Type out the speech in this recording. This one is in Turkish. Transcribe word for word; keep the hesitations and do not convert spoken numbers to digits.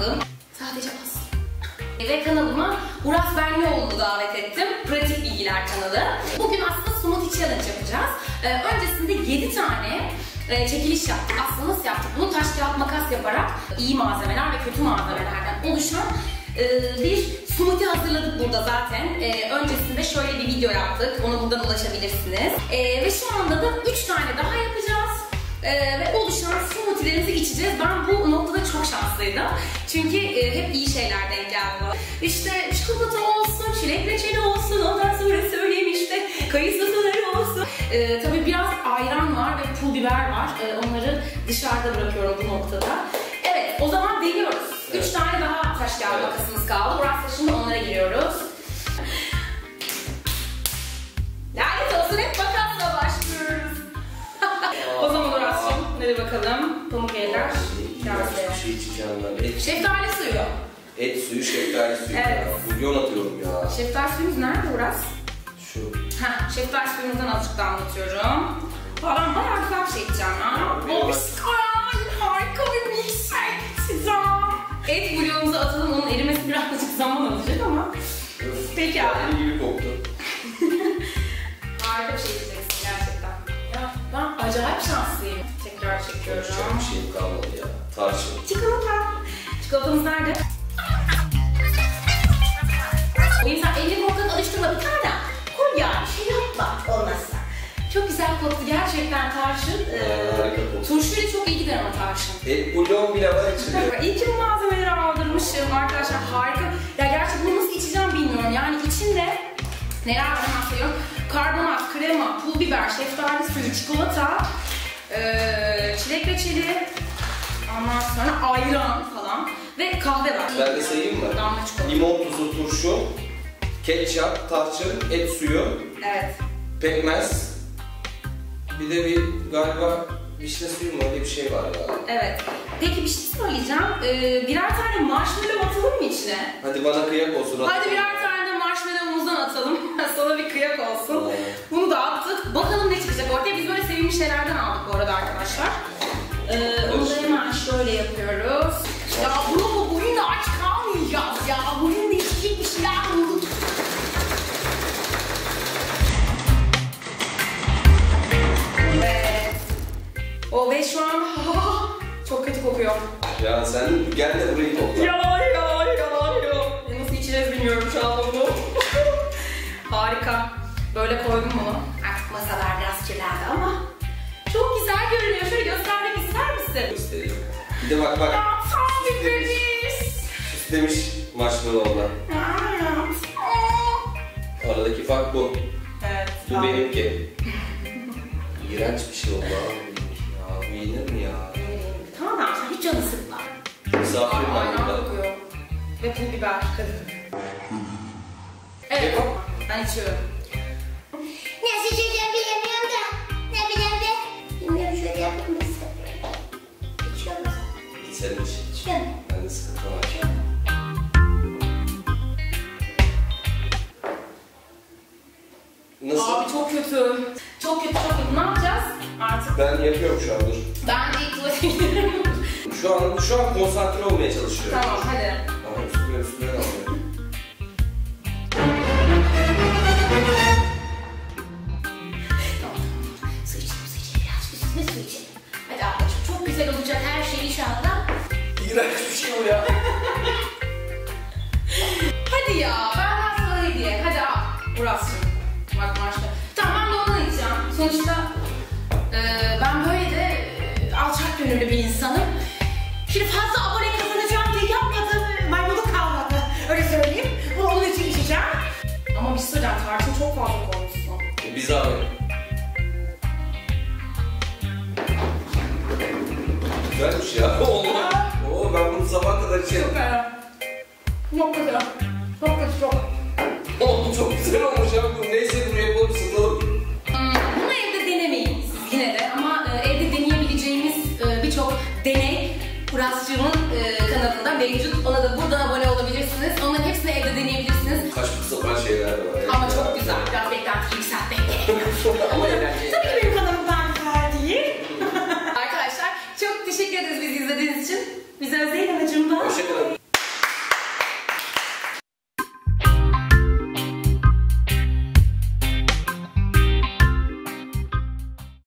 kalın. Sadece az. Ve kanalıma Uras Benlioğlu'nu davet ettim. Pratik Bilgiler kanalı. Bugün aslında smoothie challenge yapacağız. Ee, öncesinde yedi tane e, çekiliş yaptık. Aslında nasıl yaptık? Bunu taş kağıt makas yaparak iyi malzemeler ve kötü malzemelerden oluşan e, bir smoothie hazırladık burada zaten. E, öncesinde şöyle bir video yaptık. Ona buradan ulaşabilirsiniz. E, ve şu anda da üç tane daha yapacağız. Ee, ve oluşan smoothie'lerimizi içeceğiz. Ben bu noktada çok şanslıydım. Çünkü e, hep iyi şeyler denk geldi. İşte çikolata olsun, çilek reçeli olsun, ondan sonra söyleyeyim işte kayısı suları olsun. Ee, tabii biraz ayran var ve pul biber var. Ee, onları dışarıda bırakıyorum bu noktada. Evet, o zaman deniyoruz. Evet. Üç tane daha taş kağıt evet. makasımız kaldı. Burası şimdi onlara giriyoruz. Lanet olsun, hep makasla başlıyoruz. O zaman Uras'cığım, hadi bakalım. Pamuk eller. Bir şey içeceğim ben. Et, şeftali suyu. Et suyu, şeftali suyu. Evet. Bulyon atıyorum ya. Şeftali suyumuz nerede Uras? Şu. Heh, şeftali suyumuzdan azıcık damlatıyorum. Falan bayağı güzel bir şey içeceğim ya. Oh, harika bir milkshake içeceğim. Et bulyonumuzu atalım, onun erimesi birazcık zaman alacak ama. Peki abi. Yani gibi koktu. Harika bir şey içeceksin gerçekten. Ya ben acayip şanslıyım. Tekrar çekiyorum. Çok bir şeyim kalmadı ya. Tarçın. Çikolata. Çikolatamız nerede? O insan elini korkak alıştırma, bir tane koy ya, bir şey yapma olmazsa. Çok güzel koktu gerçekten tarçın. Ee, turşuyla çok iyi gider ama tarçın. Et bulyon bile var içinde. İyi ki bu malzemeleri aldırmışım arkadaşlar, harika. Ya gerçi bunu nasıl içeceğim bilmiyorum. Yani içinde neler var hemen sayıyorum. Karbonat, krema, pul biber, şeftali suyu, çikolata, ee, çilek reçeli, ondan sonra ayran falan ve kahve var. Ben de sayayım mı? Damla çikolata. Limon tuzu, turşu, ketçap, tarçın, et suyu, evet. pekmez, bir de bir galiba vişne suyu mu, öyle bir şey var ya. Evet. Peki bir şey söyleyeceğim. Ee, birer tane marshmallow atalım mı içine? Hadi bana kıyak olsun. Hadi birer tane de marshmallow'umuzdan atalım. Sana bir kıyak olsun. Evet. Bunu da attık. Bakalım ne çıkacak ortaya. Biz böyle sevimli şeylerden aldık bu arada arkadaşlar. Ee, onu da hemen şöyle yapıyoruz. Ya bunu bu oyunda aç kalmayacağız ya. Bugün değişik bir şeyler bulduk. Evet. O ve şu an çok kötü kokuyor. Ya sen gel de burayı kokla. Yalan yalan yalan yalan. Nasıl içeceğiz bilmiyorum şu an bunu. Harika. Böyle koydum bunu. Artık masalar biraz kirlendi ama çok güzel görünüyor. Şöyle göstermek ister misin? İsterim. Bir de bak bak. Ya tam bir bebiş. Süslemiş marshmallow'la. Aradaki fark bu. Evet. Bu tamam. Benimki. İğrenç bir şey oldu abi. Ya bu yenir mi ya? Tamam tamam, sen hiç canı sıkma. Misafirim var burada. Kokuyor. Ve pul biber. Evet, ben içiyorum. Nasıl içeceğim bilemiyorum da. Ne bileyim de. Bilmiyorum, şöyle yapayım mı size? İçiyor musun? İçerim iç. İçiyor mu? Ben de sıkıntı var. Nasıl? Abi çok kötü. Çok kötü, çok kötü. Ne yapacağız artık? Ben yapıyorum şu an, dur. Ben de ilk tuvalete gidiyorum. Şu an, şu an konsantre olmaya çalışıyorum. Tamam, hadi. Ama üstüne üstüne alıyor. Su içelim, su içelim. Birazcık üstüne su içelim. Hadi ablacığım, çok güzel olacak her şey inşallah. İğrenç bir şey o ya. Hadi ya, ben sana hediye. Hadi al. Uras'cığım. Bak marşla. Tamam, ben de ondan içeceğim. Sonuçta e, ben böyle de e, alçak gönüllü bir insanım. Şimdi fazla abone kazanacağım diye yapmadım. Maymunluk kalmadı. Öyle söyleyeyim. Bu onun için içeceğim. Ama bir şey söyleyeceğim. Tarçın çok fazla koymuşsun. E, biz abi. Güzelmiş ya. Olma. Oo, ben bunu sabah kadar içerim. Çok fena. Çok güzel. Çok kötü, çok. Oğlum çok güzel olmuş ya. Neyse bunu yapalım, sıkalım. Hmm, bunu evde denemeyin siz yine de. Ama e, evde deneyebileceğimiz e, birçok deney Uras'cığımın e, kanalında mevcut. Ona da buradan abone olabilirsiniz. Onların hepsini evde deneyebilirsiniz. Kaçmak sapan şeyler var. Ama ya. çok güzel. Biraz beklenti yükseltmek gerekiyor. Ama eğlenceli. Tabii benim kanalımdan güzel değil. Arkadaşlar çok teşekkür ederiz bizi izlediğiniz için. Bize özel anacığım da. Hoşçakalın.